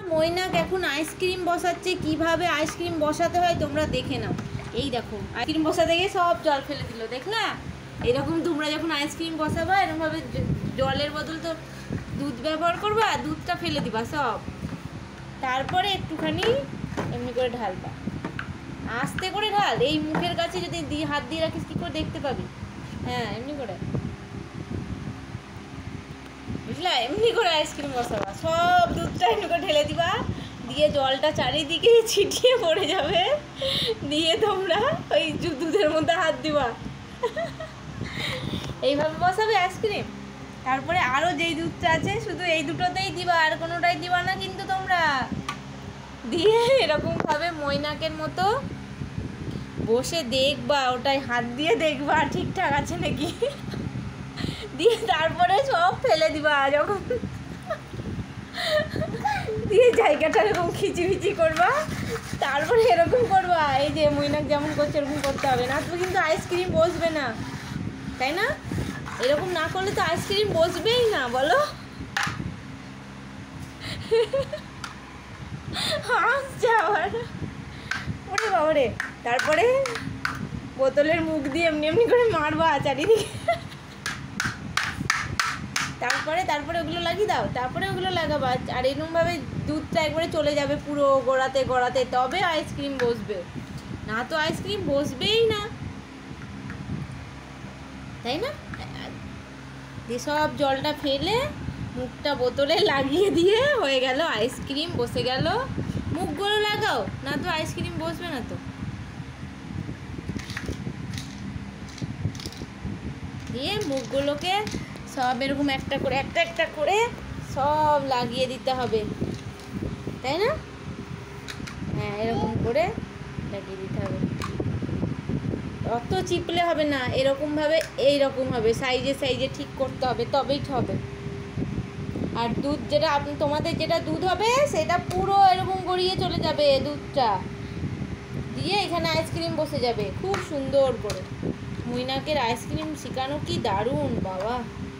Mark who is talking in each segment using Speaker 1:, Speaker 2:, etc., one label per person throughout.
Speaker 1: মৈনাক এখন আইসক্রিম বসাচ্ছে, কিভাবে আইসক্রিম বসাতে হয় তোমরা দেখে নাও। এই দেখো আইসক্রিম বসাতে গিয়ে সব জল ফেলে দিল, দেখলা? এরকম তোমরা যখন আইসক্রিম বসাবা এরকমভাবে জলের বদল তো দুধ ব্যবহার করবা, দুধটা ফেলে দিবা সব, তারপরে একটুখানি এমনি করে ঢালবা, আস্তে করে ঢাল। এই মুখের কাছে যদি হাত দিয়ে রাখিস কী করে দেখতে পাবি? হ্যাঁ এমনি করে, বুঝলা? এমনি করে আইসক্রিম বসাবা, সব দুধটা এমনি করে ঢেলে দিবা, দিয়ে জলটা চারিদিকে ছিটিয়ে পড়ে যাবে, দিয়ে তোমরা ওই দুধের মধ্যে হাত দিবা, এইভাবে বসাবে আইসক্রিম। তারপরে আরও যেই দুধটা আছে শুধু এই দুটোতেই দিবা, আর কোনোটাই দিবা না কিন্তু তোমরা। দিয়ে এরকমভাবে মৈনাকের মতো বসে দেখবা, ওটাই হাত দিয়ে দেখবা ঠিকঠাক আছে নাকি, দিয়ে তারপরে সব ফেলে দিবা। যখন দিয়ে জায়গাটা এরকম খিচিমিচি করবা, তারপরে এরকম করবা, এই যে মৈনাক যেমন করছে এরকম করতে হবে, না তো কিন্তু আইসক্রিম বসবে না, তাই না? এরকম না করলে তো আইসক্রিম বসবেই না, বলো? হাসছে আবার, ওরে বাবারে। তারপরে বোতলের মুখ দিয়ে এমনি এমনি করে মারবা চারিদিকে, তারপরে ওগুলো লাগিয়ে দাও, তারপরে ওগুলো লাগাবা, আর এরকমভাবে দুধটা একবারে চলে যাবে পুরো গোড়াতে গোড়াতে, তবে আইসক্রিম বসবে, না তো আইসক্রিম বসবেই না, তাই না? দিয়ে সব জলটা ফেলে মুখটা বোতলে লাগিয়ে দিয়ে হয়ে গেল আইসক্রিম, বসে গেল। মুখগুলো লাগাও, না তো আইসক্রিম বসবে না তো। দিয়ে মুখগুলোকে সব এরকম একটা করে একটা একটা করে সব লাগিয়ে দিতে হবে, তাই না? হ্যাঁ এরকম করে লাগিয়ে দিতে হবে, অত চিপলে হবে না, এরকমভাবে এইরকম হবে, সাইজে সাইজে ঠিক করতে হবে, তবেই হবে। আর দুধ যেটা তোমাদের যেটা দুধ হবে সেটা পুরো এরকম গড়িয়ে চলে যাবে দুধটা, দিয়ে এখানে আইসক্রিম বসে যাবে খুব সুন্দর করে। মৈনাকের আইসক্রিম শেখানো কি দারুণ বাবা।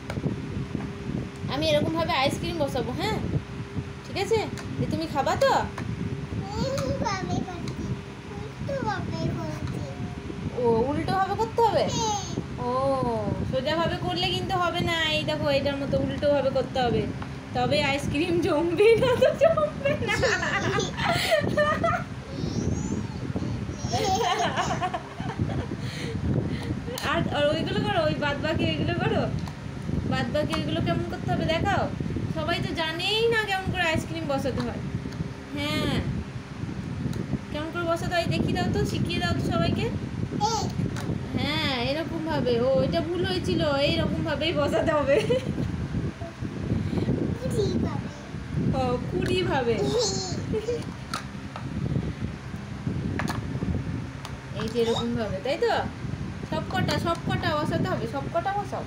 Speaker 1: আমি এরকমভাবে আইসক্রিম বসাবো, হ্যাঁ ঠিক আছে? তুমি খাবা তো? ও উল্টোভাবে করতে হবে? ও সোজাভাবে করলে কিন্তু হবে না, এই দেখো এটার মতো উল্টোভাবে করতে হবে, তবে আইসক্রিম জমবে, না তো জমবে না। আর ওইগুলো করো, ওই বাদ বাকি ওইগুলো করো, বাদ বাকি ওইগুলো কেমন করতে হবে দেখাও। সবাই তো জানেই না কেমন করে আইসক্রিম বসাতে হয়। হ্যাঁ কেমন করে বসাতে হয় দেখিয়ে দাও তো, শিখিয়ে দাও তো সবাইকে। হ্যাঁ এরকম ভাবে, ও এটা ভুল হয়েছিল, এইরকম ভাবেই বসাতে হবে। ও কুড়ি ভাবে, এই যে এরকম ভাবে, তাই তো? সবকটা বসাতে হবে, সবকটা বসাও।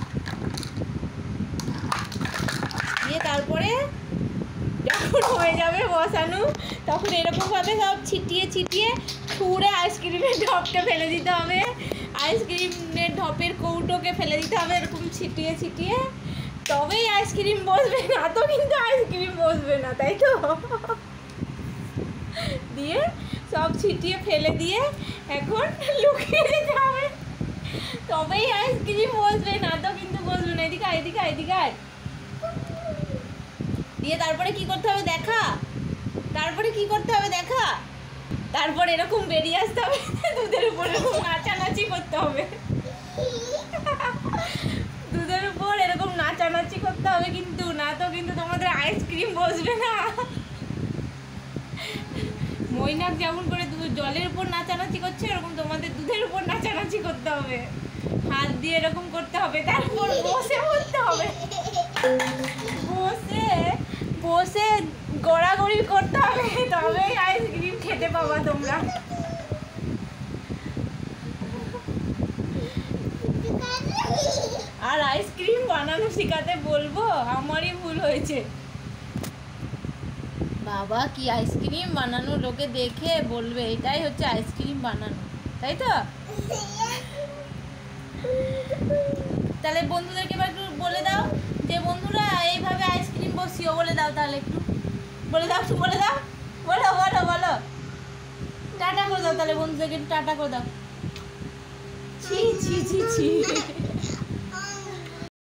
Speaker 1: দিয়ে তারপরে যখন হয়ে যাবে বসানো, তখন এরকমভাবে সব ছিটিয়ে ছিটিয়ে ছুঁড়ে আইসক্রিমের ঢপটা ফেলে দিতে হবে, আইসক্রিমের ঢপের কৌটোকে ফেলে দিতে হবে, এরকম ছিটিয়ে ছিটিয়ে, তবেই আইসক্রিম বসবে, না তো কিন্তু আইসক্রিম বসবে না, তাই তো? দিয়ে সব ছিটিয়ে ফেলে দিয়ে এখন লুকিয়ে দিতে হবে, তবেই আইসক্রিম বসবে, না তো কিন্তু বসবে না। এদিকে এদিকে এদিকে। দিয়ে তারপরে কি করতে হবে দেখা, তারপর এরকম বেরিয়ে আসতে হবে, দুধের উপর এরকম নাচানাচি করতে হবে, দুধের উপর এরকম নাচানাচি করতে হবে কিন্তু, না তো কিন্তু তোমাদের আইসক্রিম বসবে না। মৈনাক যেমন করে জলের উপর নাচানাচি করছে, এরকম তোমাদের দুধের উপর নাচানাচি করতে হবে, হাত দিয়ে এরকম করতে হবে, তারপর বসে পড়তে হবে, বসে গড়াগড়ি করতে হবে, তবেই আইসক্রিম খেতে পাবা তোমরা। আর আইসক্রিম বানানো শেখাতে বলবো, আমারই ভুল হয়েছে বাবা, কি আইসক্রিম বানানো, লোকে দেখে বলবে এটাই হচ্ছে আইসক্রিম বানানো, তাই তো? তাহলে বন্ধুদেরকে এবার একটু বলে দাও যে বন্ধুরা এইভাবে আইসক্রিম বসিও, বলে দাও তাহলে একটু। বলে দাও, বলে দাও, বলো বলো বলো, টাটা করে দাও তাহলে বন্ধুদেরকে, টাটা করে দাও। ছি ছি ছি ছি।